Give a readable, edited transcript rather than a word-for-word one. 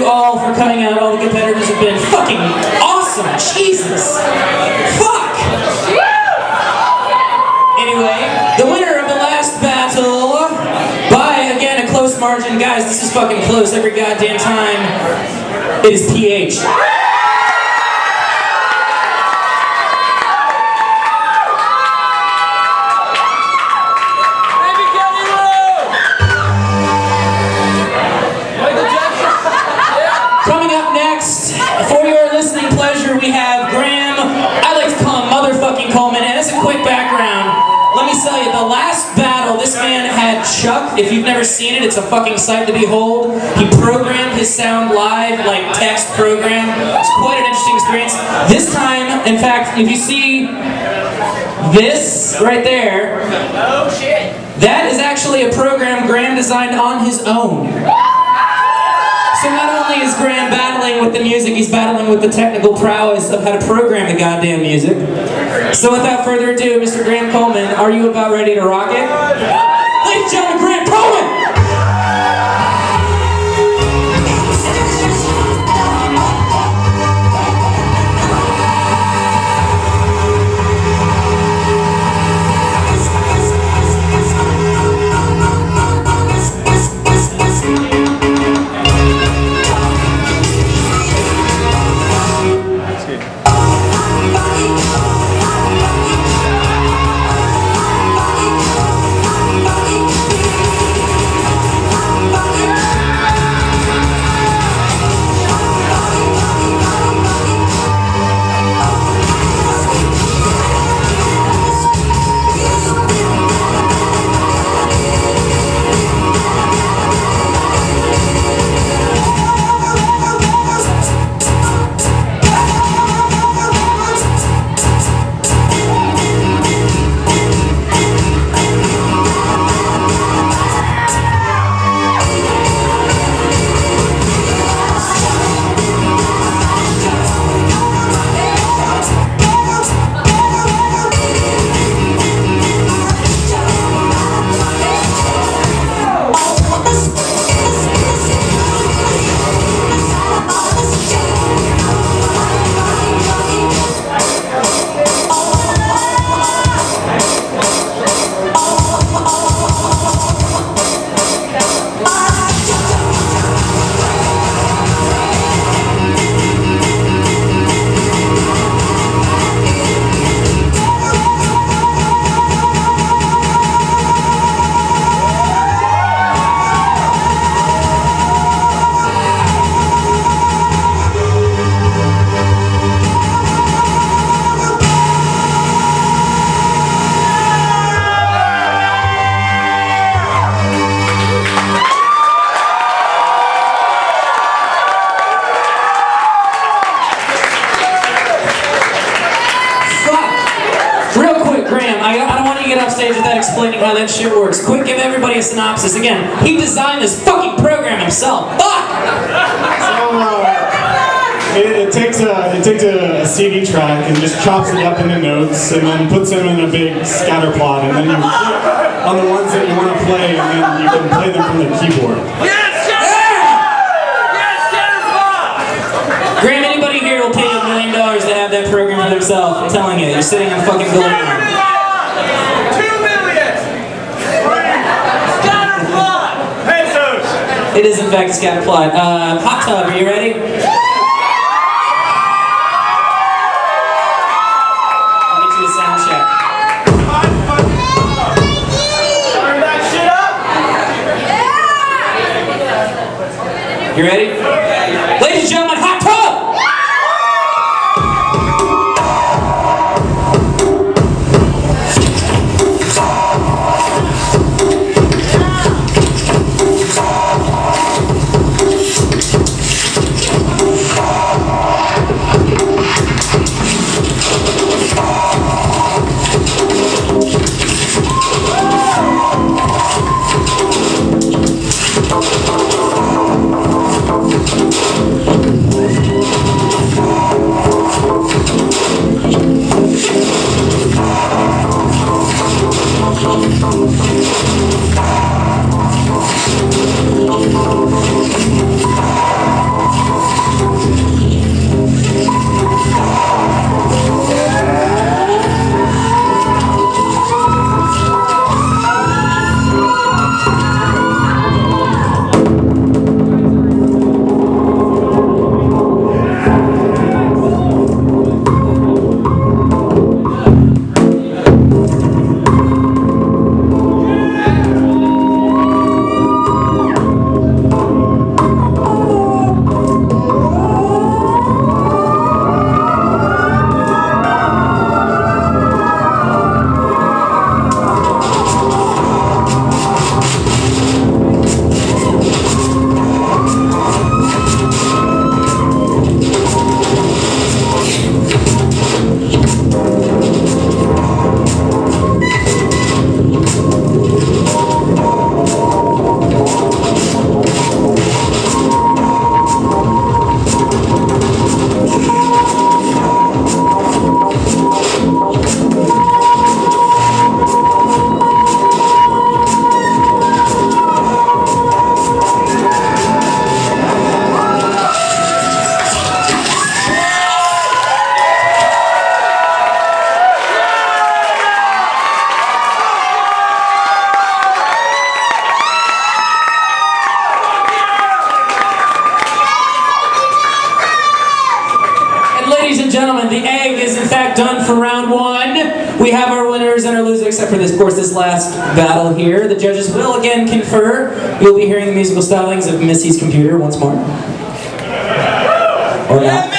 you all for coming out. All the competitors have been fucking awesome. Jesus. Fuck. Anyway, the winner of the last battle, by, again, a close margin. Guys, this is fucking close every goddamn time. It is PH. Coming up next, for your listening pleasure, we have Graham, I like to call him motherfucking Coleman, and as a quick background, let me tell you, the last battle, this man had Chuck. If you've never seen it, it's a fucking sight to behold. He programmed his sound live, like text program. It's quite an interesting experience. This time, in fact, if you see this right there, oh shit, that is actually a program Graham designed on his own. So not only is Graham battling with the music, he's battling with the technical prowess of how to program the goddamn music. So without further ado, Mr. Graham Coleman, are you about ready to rock it? Ladies and gentlemen, Graham Coleman! Explaining how that shit works. Quick, give everybody a synopsis. Again, he designed this fucking program himself. Fuck! So, it takes a CD track and just chops it up into notes and then puts them in a big scatter plot, and then you click on the ones that you want to play, and then you can play them from the keyboard. Yes, scatter! Yeah! Yes, scatter plot! Graham, anybody here will pay $1 million to have that program for themselves. I'm telling you, you're sitting on fucking gold. It is in fact a scatter plot. Hottub, are you ready? I'll get you a sound check. Turn that shit up! You ready? Ladies and gentlemen, Hottub! that done for round one. We have our winners and our losers, except for this, of course, this last battle here. The judges will again confer. You'll be hearing the musical stylings of Missy's computer once more. Or not.